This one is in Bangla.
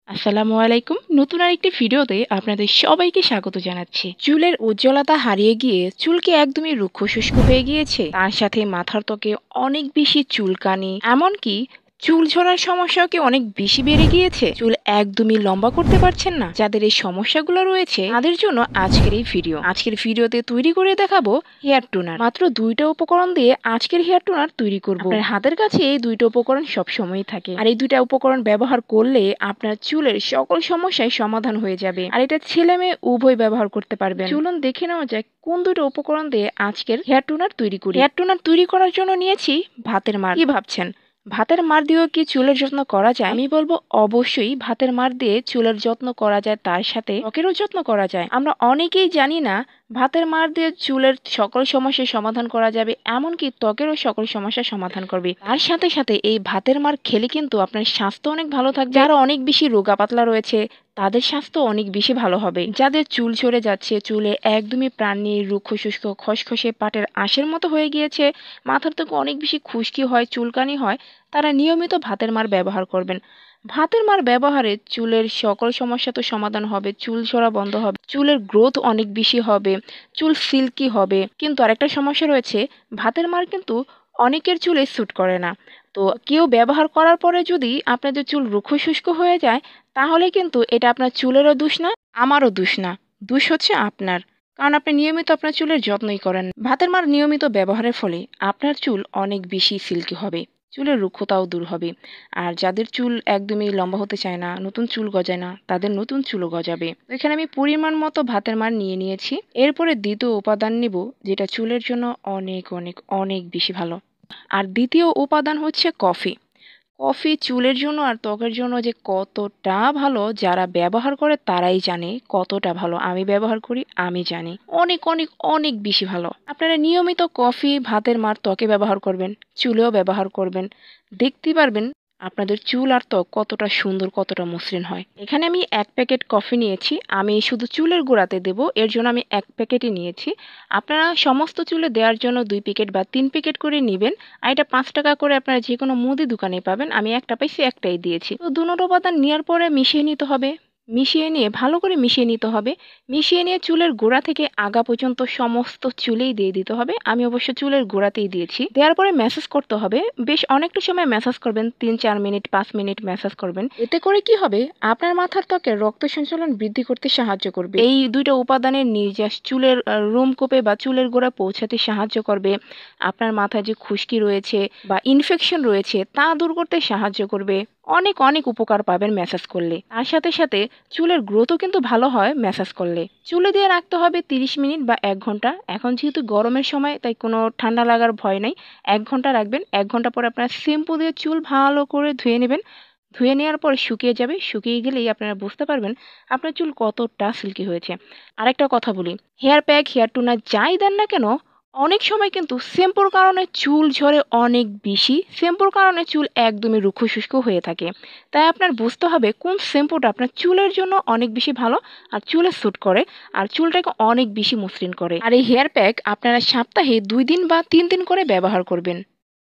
আসসালামু আলাইকুম। নতুন আরেকটি ভিডিওতে আপনাদের সবাইকে স্বাগত জানাচ্ছি। চুলের উজ্জ্বলতা হারিয়ে গিয়ে চুল কি একদমই রুক্ষ শুষ্ক হয়ে গিয়েছে? তার সাথে মাথার ত্বকে অনেক বেশি চুলকানি, এমনকি চুল ঝরার সমস্যাও কি অনেক বেশি বেড়ে গিয়েছে? চুল একদমই লম্বা করতে পারছেন না? যাদের এই সমস্যাগুলো রয়েছে তাদের জন্য আজকের এই ভিডিও। আজকের ভিডিওতে তৈরি করে দেখাবো হেয়ার টোনার। মাত্র 2টা উপকরণ দিয়ে আজকের হেয়ার টোনার তৈরি করব। আপনার হাতের কাছে এই 2টা উপকরণ সবসময়ই থাকে, আর এই 2টা উপকরণ ব্যবহার করলে আপনার চুলের সকল সমস্যায় সমাধান হয়ে যাবে। আর এটা ছেলে মেয়ে উভয় ব্যবহার করতে পারবেন। চলুন দেখে নেওয়া যাক কোন 2টা উপকরণ দিয়ে আজকের হেয়ার টোনার তৈরি করি। হেয়ার টোনার তৈরি করার জন্য নিয়েছি ভাতের মাড়। কি ভাবছেন, ভাতের মাড় দিয়েও কি চুলের যত্ন করা যায়? আমি বলবো অবশ্যই ভাতের মাড় দিয়ে চুলের যত্ন করা যায়, তার সাথে ত্বকেরও যত্ন করা যায়। আমরা অনেকেই জানি না ভাতের মাড় দিয়ে চুলের সকল সমস্যার সমাধান করা যাবে, এমনকি ত্বকেরও সকল সমস্যার সমাধান করবে। তার সাথে সাথে এই ভাতের মাড় খেলে কিন্তু আপনার স্বাস্থ্য অনেক ভালো থাকবে। যারা অনেক বেশি রোগা পাতলা রয়েছে তাদের স্বাস্থ্য অনেক বেশি ভালো হবে। যাদের চুল ঝরে যাচ্ছে, চুলে একদমই প্রাণ নেই, রুক্ষ শুষ্ক খসখসে পাটের আঁশের মতো হয়ে গিয়েছে, মাথার থেকে অনেক বেশি খুশকি হয়, চুলকানি হয়, তারা নিয়মিত ভাতের মাড় ব্যবহার করবেন। ভাতের মাড় ব্যবহারে চুলের সকল সমস্যা তো সমাধান হবে, চুল ঝরা বন্ধ হবে, চুলের গ্রোথ অনেক বেশি হবে, চুল সিল্কি হবে। কিন্তু আরেকটা সমস্যা রয়েছে, ভাতের মাড় কিন্তু অনেকের চুলে স্যুট করে না। তো কেউ ব্যবহার করার পরে যদি আপনাদের চুল রুক্ষ শুষ্ক হয়ে যায়, তাহলে কিন্তু এটা আপনার চুলেরও দোষ না, আমারও দোষ না, দোষ হচ্ছে আপনার। কারণ আপনি নিয়মিত আপনার চুলের যত্নই করেন না। ভাতের মাড় নিয়মিত ব্যবহারের ফলে আপনার চুল অনেক বেশি সিল্কি হবে, চুলের রুক্ষতাও দূর হবে। আর যাদের চুল একদমই লম্বা হতে চায় না, নতুন চুল গজায় না, তাদের নতুন চুলও গজাবে। তো এখানে আমি পরিমাণ মতো ভাতের মাড় নিয়ে নিয়েছি। এরপরে দ্বিতীয় উপাদান নিব, যেটা চুলের জন্য অনেক অনেক অনেক বেশি ভালো। আর দ্বিতীয় উপাদান হচ্ছে কফি। কফি চুলের জন্য আর ত্বকের জন্য যে কতটা ভালো, যারা ব্যবহার করে তারাই জানে কতটা ভালো। আমি ব্যবহার করি, আমি জানি অনেক অনেক অনেক বেশি ভালো। আপনারা নিয়মিত কফি ভাতের মাড় ত্বকে ব্যবহার করবেন, চুলেও ব্যবহার করবেন, দেখতে পারবেন আপনাদের চুল আর ত্বক কতটা সুন্দর, কতটা মসৃণ হয়। এখানে আমি 1 প্যাকেট কফি নিয়েছি, আমি শুধু চুলের গোড়াতে দেব, এর জন্য আমি 1 প্যাকেটই নিয়েছি। আপনারা সমস্ত চুলে দেওয়ার জন্য 2 প্যাকেট বা 3 প্যাকেট করে নেবেন। আর এটা 5 টাকা করে আপনারা যে কোনো মুদি দোকানে পাবেন। আমি একটা পাইছি, একটাই দিয়েছি। তো দুটো উপাদান নেওয়ার পরে মিশিয়ে নিতে হবে। মিশিয়ে নিয়ে ভালো করে মিশিয়ে নিতে হবে। মিশিয়ে নিয়ে চুলের গোড়া থেকে আগা পর্যন্ত সমস্ত চুলেই দিয়ে দিতে হবে। আমি অবশ্য চুলের গোড়াতেই দিয়েছি। দেওয়ার পরে ম্যাসাজ করতে হবে। বেশ অনেকটা সময় ম্যাসাজ করবেন, 3-4 মিনিট 5 মিনিট ম্যাসাজ করবেন। এতে করে কি হবে, আপনার মাথার ত্বকে রক্ত সঞ্চালন বৃদ্ধি করতে সাহায্য করবে। এই 2টা উপাদানের নির্যাস চুলের রোমকূপে বা চুলের গোড়ায় পৌঁছাতে সাহায্য করবে। আপনার মাথায় যে খুশকি রয়েছে বা ইনফেকশন রয়েছে তা দূর করতে সাহায্য করবে। অনেক অনেক উপকার পাবেন ম্যাসাজ করলে। তার সাথে সাথে চুলের গ্রোথও কিন্তু ভালো হয় ম্যাসাজ করলে। চুলে দিয়ে রাখতে হবে 30 মিনিট বা 1 ঘন্টা। এখন যেহেতু গরমের সময়, তাই কোনো ঠান্ডা লাগার ভয় নাই। 1 ঘন্টা রাখবেন। 1 ঘন্টা পরে আপনারা শ্যাম্পু দিয়ে চুল ভালো করে ধুয়ে নেবেন। ধুয়ে নেওয়ার পর শুকিয়ে যাবে। শুকিয়ে গেলেই আপনারা বুঝতে পারবেন আপনার চুল কতটা সিল্কি হয়েছে। আরেকটা কথা বলি, হেয়ার প্যাক, হেয়ার টোনার যাই দেন না কেন, অনেক সময় কিন্তু শ্যাম্পুর কারণে চুল ঝরে অনেক বেশি। শ্যাম্পুর কারণে চুল একদমই রুক্ষ শুষ্ক হয়ে থাকে। তাই আপনার বুঝতে হবে কোন শ্যাম্পুটা আপনার চুলের জন্য অনেক বেশি ভালো, আর চুলে স্যুট করে, আর চুলটাকে অনেক বেশি মসৃণ করে। আর এই হেয়ার প্যাক আপনারা সপ্তাহে 2 দিন বা 3 দিন করে ব্যবহার করবেন।